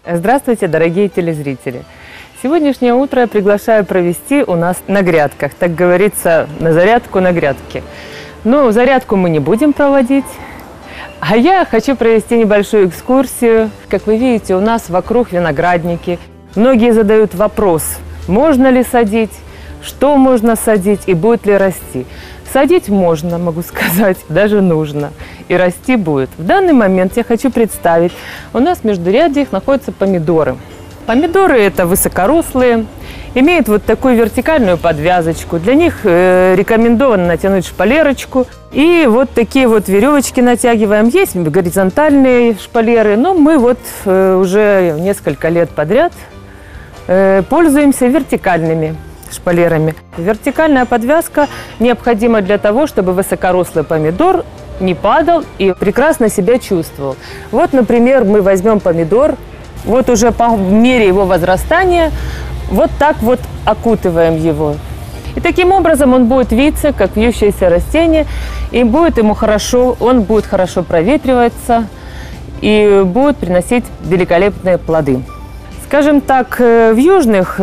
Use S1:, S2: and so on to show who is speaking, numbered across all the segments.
S1: Здравствуйте, дорогие телезрители! Сегодняшнее утро я приглашаю провести у нас на грядках, так говорится, на зарядку на грядке. Но зарядку мы не будем проводить, а я хочу провести небольшую экскурсию. Как вы видите, у нас вокруг виноградники. Многие задают вопрос, можно ли садить, что можно садить и будет ли расти. Садить можно, могу сказать, даже нужно. И расти будет. В данный момент я хочу представить, у нас в междурядьях находятся помидоры. Помидоры это высокорослые, имеют вот такую вертикальную подвязочку. Для них рекомендовано натянуть шпалерочку. И вот такие вот веревочки натягиваем. Есть горизонтальные шпалеры, но мы вот уже несколько лет подряд пользуемся вертикальными шпалерами. Вертикальная подвязка необходима для того, чтобы высокорослый помидор не падал и прекрасно себя чувствовал. Вот, например, мы возьмем помидор, вот уже по мере его возрастания вот так вот окутываем его. И таким образом он будет виться, как вьющееся растение, и будет ему хорошо, он будет хорошо проветриваться и будет приносить великолепные плоды. Скажем так, в южных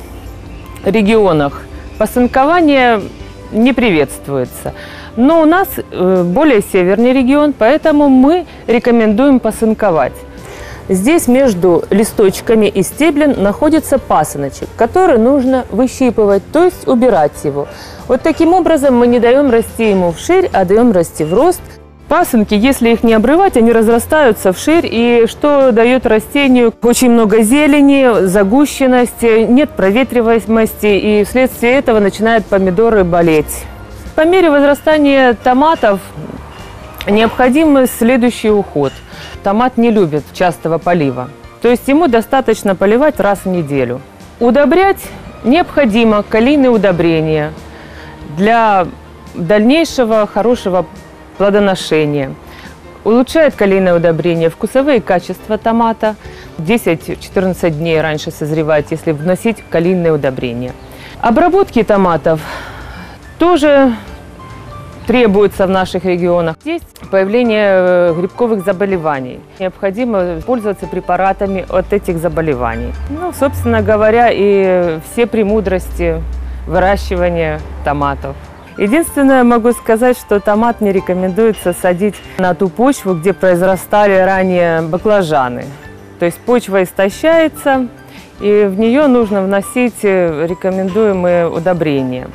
S1: регионах посынкование не приветствуется. Но у нас более северный регион, поэтому мы рекомендуем посынковать. Здесь между листочками и стеблем находится пасыночек, который нужно выщипывать, то есть убирать его. Вот таким образом мы не даем расти ему вширь, а даем расти в рост. Пасынки, если их не обрывать, они разрастаются вширь, и что дает растению? Очень много зелени, загущенности, нет проветриваемости, и вследствие этого начинают помидоры болеть. По мере возрастания томатов необходим следующий уход. Томат не любит частого полива, то есть ему достаточно поливать раз в неделю. Удобрять необходимо калийные удобрения для дальнейшего хорошего плодоношения. Улучшает калийное удобрение вкусовые качества томата. 10-14 дней раньше созревать, если вносить калийное удобрение. Обработки томатов тоже требуется в наших регионах. Есть появление грибковых заболеваний. Необходимо пользоваться препаратами от этих заболеваний. Ну, собственно говоря, и все премудрости выращивания томатов. Единственное, могу сказать, что томат не рекомендуется садить на ту почву, где произрастали ранее баклажаны. То есть почва истощается, и в нее нужно вносить рекомендуемые удобрения.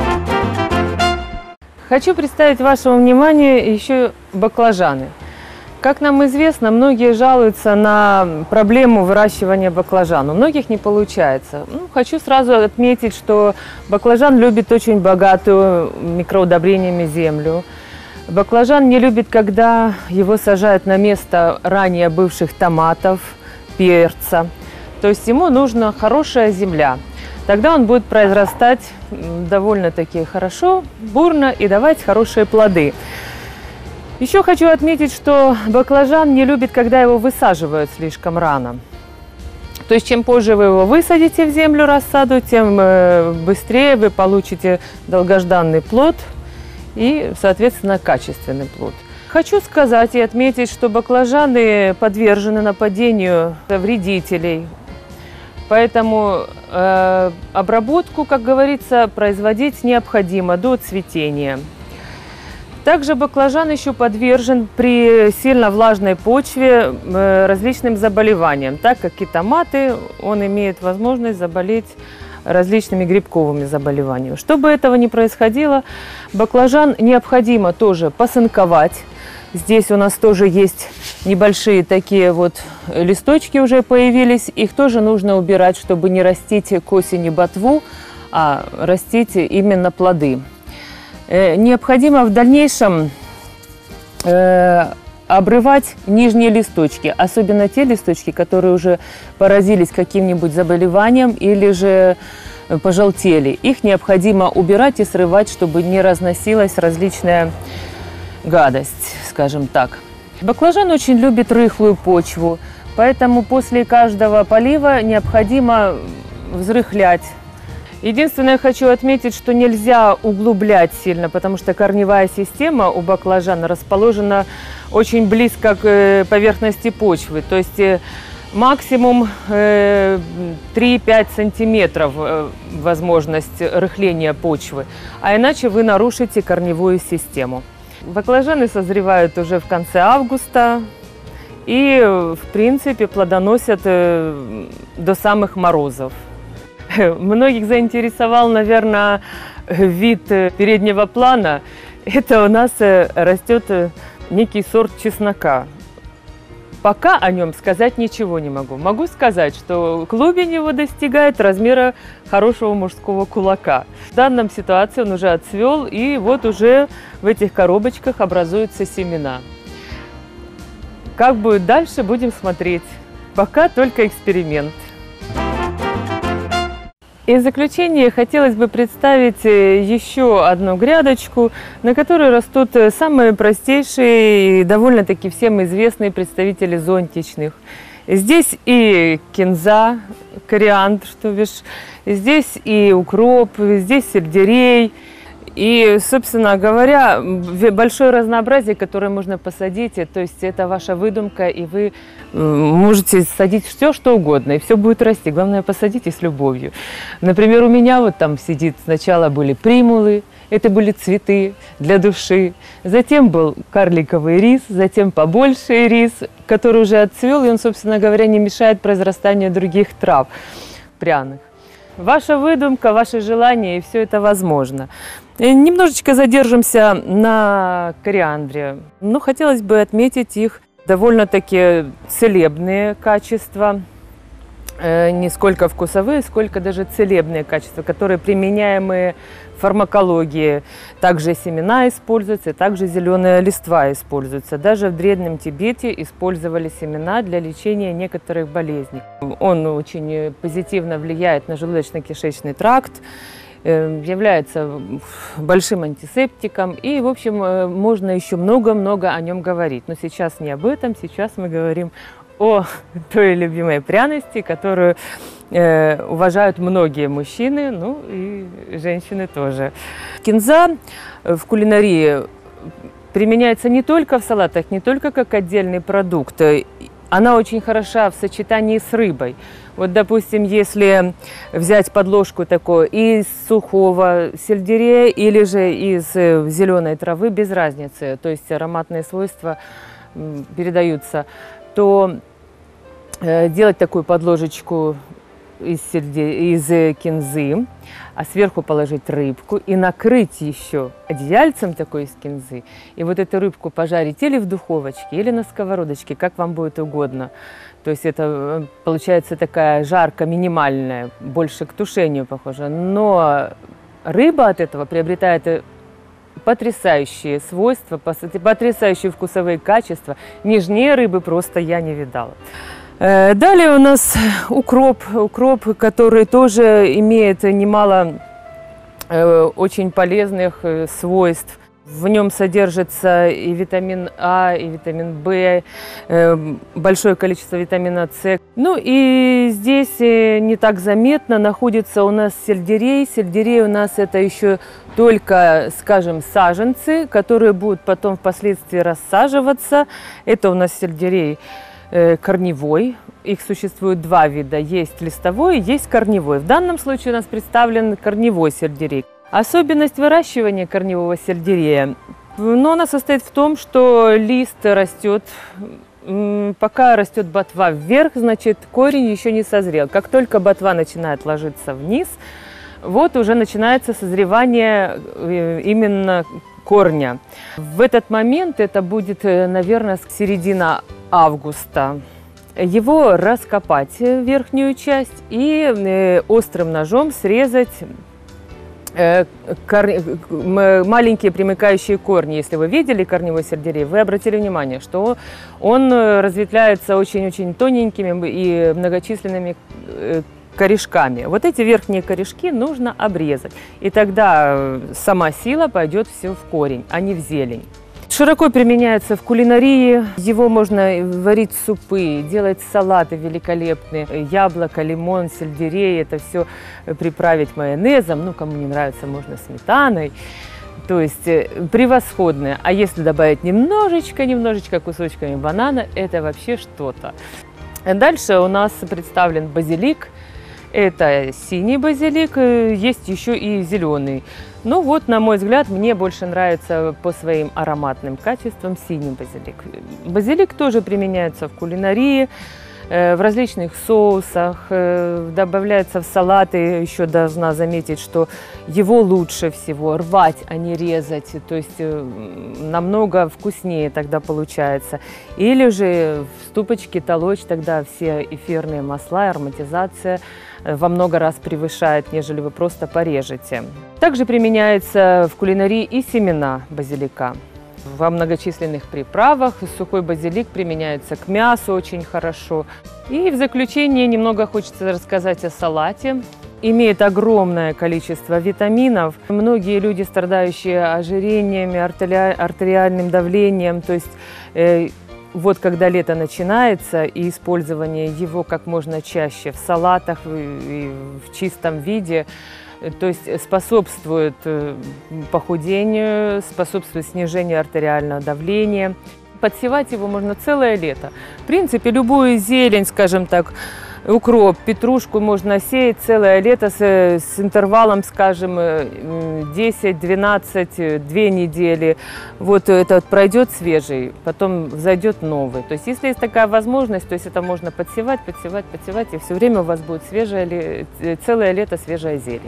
S1: Хочу представить вашему вниманию еще баклажаны. Как нам известно, многие жалуются на проблему выращивания баклажан. У многих не получается. Хочу сразу отметить, что баклажан любит очень богатую микроудобрениями землю. Баклажан не любит, когда его сажают на место ранее бывших томатов, перца. То есть ему нужна хорошая земля. Тогда он будет произрастать довольно-таки хорошо, бурно и давать хорошие плоды. Еще хочу отметить, что баклажан не любит, когда его высаживают слишком рано. То есть чем позже вы его высадите в землю рассаду, тем быстрее вы получите долгожданный плод и, соответственно, качественный плод. Хочу сказать и отметить, что баклажаны подвержены нападению вредителей. Поэтому обработку, как говорится, производить необходимо до цветения. Также баклажан еще подвержен при сильно влажной почве различным заболеваниям, так как и томаты, он имеет возможность заболеть различными грибковыми заболеваниями. Чтобы этого не происходило, баклажан необходимо тоже посынковать. Здесь у нас тоже есть небольшие такие вот листочки уже появились. Их тоже нужно убирать, чтобы не растить к осени ботву, а растить именно плоды. Необходимо в дальнейшем обрывать нижние листочки, особенно те листочки, которые уже поразились каким-нибудь заболеванием или же пожелтели. Их необходимо убирать и срывать, чтобы не разносилась различная гадость, скажем так. Баклажан очень любит рыхлую почву, поэтому после каждого полива необходимо взрыхлять. Единственное, хочу отметить, что нельзя углублять сильно, потому что корневая система у баклажана расположена очень близко к поверхности почвы. То есть Максимум 3-5 сантиметров возможность рыхления почвы, а иначе вы нарушите корневую систему. Баклажаны созревают уже в конце августа и, в принципе, плодоносят до самых морозов. Многих заинтересовал, наверное, вид переднего плана. Это у нас растет некий сорт чеснока. Пока о нем сказать ничего не могу. Могу сказать, что клубень его достигает размера хорошего мужского кулака. В данном ситуации он уже отцвел, и вот уже в этих коробочках образуются семена. Как будет дальше, будем смотреть. Пока только эксперимент. И в заключение хотелось бы представить еще одну грядочку, на которой растут самые простейшие и довольно-таки всем известные представители зонтичных. Здесь и кинза, кориандр, что бишь, здесь и укроп, здесь сельдерей. И, собственно говоря, большое разнообразие, которое можно посадить, то есть это ваша выдумка, и вы можете садить все, что угодно, и все будет расти. Главное, посадите с любовью. Например, у меня вот там сидит, сначала были примулы, это были цветы для души, затем был карликовый рис, затем побольше рис, который уже отцвел, и он, собственно говоря, не мешает произрастанию других трав пряных. Ваша выдумка, ваше желание, и все это возможно. Немножечко задержимся на кориандре. Но хотелось бы отметить их довольно-таки целебные качества. Не сколько вкусовые, сколько даже целебные качества, которые применяемые в фармакологии. Также семена используются, также зеленая листва используется. Даже в Древнем Тибете использовали семена для лечения некоторых болезней. Он очень позитивно влияет на желудочно-кишечный тракт, является большим антисептиком, и, в общем, можно еще много-много о нем говорить. Но сейчас не об этом, сейчас мы говорим о той любимой пряности, которую уважают многие мужчины, ну и женщины тоже. Кинза в кулинарии применяется не только в салатах, не только как отдельный продукт. Она очень хороша в сочетании с рыбой. Вот, допустим, если взять подложку такой из сухого сельдерея или же из зеленой травы, без разницы, то есть ароматные свойства передаются, то делать такую подложечку из кинзы, а сверху положить рыбку и накрыть еще одеяльцем такой из кинзы. И вот эту рыбку пожарить или в духовочке, или на сковородочке, как вам будет угодно. То есть это получается такая жарка минимальная, больше к тушению похожа. Но рыба от этого приобретает потрясающие свойства, потрясающие вкусовые качества. Нежнее рыбы просто я не видала. Далее у нас укроп, который тоже имеет немало очень полезных свойств. В нем содержится и витамин А, и витамин В, большое количество витамина С. Ну и здесь не так заметно находится у нас сельдерей. Сельдерей у нас это еще только, скажем, саженцы, которые будут потом впоследствии рассаживаться. Это у нас сельдерей корневой. Их существует два вида. Есть листовой, есть корневой. В данном случае у нас представлен корневой сельдерей. Особенность выращивания корневого сельдерея, но она состоит в том, что лист растет, пока растет ботва вверх, значит корень еще не созрел. Как только ботва начинает ложиться вниз, вот уже начинается созревание именно корня. В этот момент, это будет, наверное, середина августа, его раскопать верхнюю часть и острым ножом срезать маленькие примыкающие корни. Если вы видели корневой сельдерей, вы обратили внимание, что он разветвляется очень-очень тоненькими и многочисленными корешками. Вот эти верхние корешки нужно обрезать, и тогда сама сила пойдет все в корень, а не в зелень. Широко применяется в кулинарии, его можно варить супы, делать салаты великолепные, яблоко, лимон, сельдерей, это все приправить майонезом, ну кому не нравится, можно сметаной, то есть превосходное. А если добавить немножечко кусочками банана, это вообще что-то. Дальше у нас представлен базилик. Это синий базилик, есть еще и зеленый. Ну вот, на мой взгляд, мне больше нравится по своим ароматным качествам синий базилик. Базилик тоже применяется в кулинарии, в различных соусах, добавляется в салаты. Еще должна заметить, что его лучше всего рвать, а не резать, то есть намного вкуснее тогда получается. Или же в ступочке толочь, тогда все эфирные масла, ароматизация во много раз превышает, нежели вы просто порежете. Также применяется в кулинарии и семена базилика. Во многочисленных приправах сухой базилик применяется к мясу очень хорошо. И в заключение немного хочется рассказать о салате. Имеет огромное количество витаминов. Многие люди, страдающие ожирениями, артериальным давлением, то есть вот когда лето начинается, и использование его как можно чаще в салатах и в чистом виде, то есть способствует похудению, способствует снижению артериального давления. Подсевать его можно целое лето. В принципе, любую зелень, скажем так, укроп, петрушку можно сеять целое лето с интервалом, скажем, 10-12, 2 недели. Вот этот пройдет свежий, потом зайдет новый. То есть если есть такая возможность, то есть это можно подсевать, и все время у вас будет целое лето свежая зелень.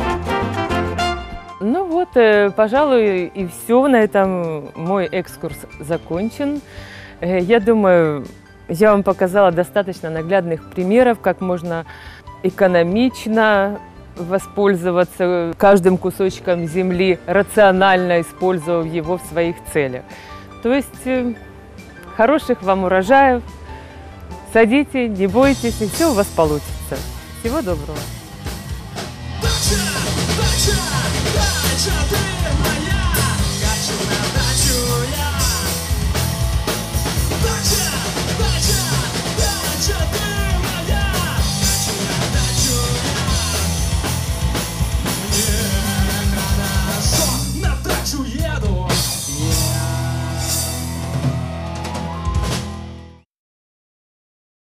S1: Ну вот, пожалуй, и все. На этом мой экскурс закончен. Я думаю, я вам показала достаточно наглядных примеров, как можно экономично воспользоваться каждым кусочком земли, рационально используя его в своих целях. То есть хороших вам урожаев, садите, не бойтесь, и все у вас получится. Всего доброго!